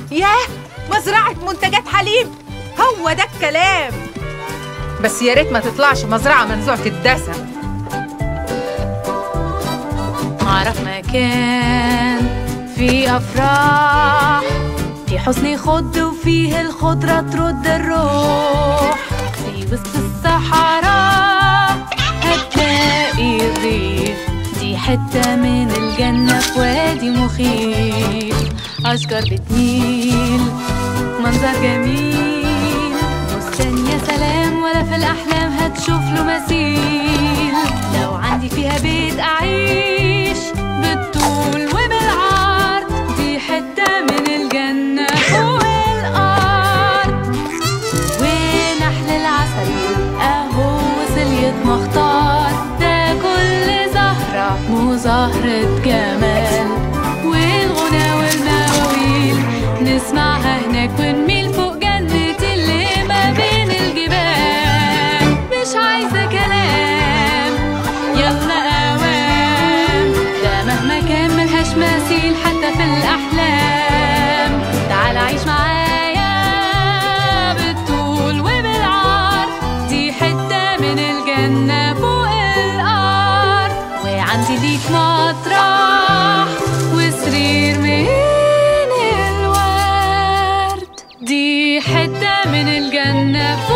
ياه، مزرعة منتجات حليب، هو ده الكلام. بس يا ريت ما تطلعش مزرعة منزوعة الدسم. أعرف مكان فيه أفراح، في حسن خض وفيه الخضرة ترد الروح. في وسط الصحراء هتلاقي الريف، دي حتة من الجنة في وادي مخيف. أشجار بتميل، منظر جميل، بستان يا سلام ولا في الأحلام هتشوف له مثيل. لو عندي فيها بيت أعيش بالطول وبالعرض، دي حتة من الجنة فوق الأرض. ونحل العسل أهو وصل يتمختار، ده كل زهرة مظاهرة جمال. والغنى والمواويل نسمعها هناك ونميل فوق جنة اللي ما بين الجبال. مش عايزة كلام، يلا أوام، ده مهما كان ملهاش مثيل حتى في الأحلام. تعال عيش معايا بالطول وبالعرض، دي حتة من الجنة فوق الأرض. وعندي ليك مطرح وسرير من الورد، دي حتة من الجنة فوق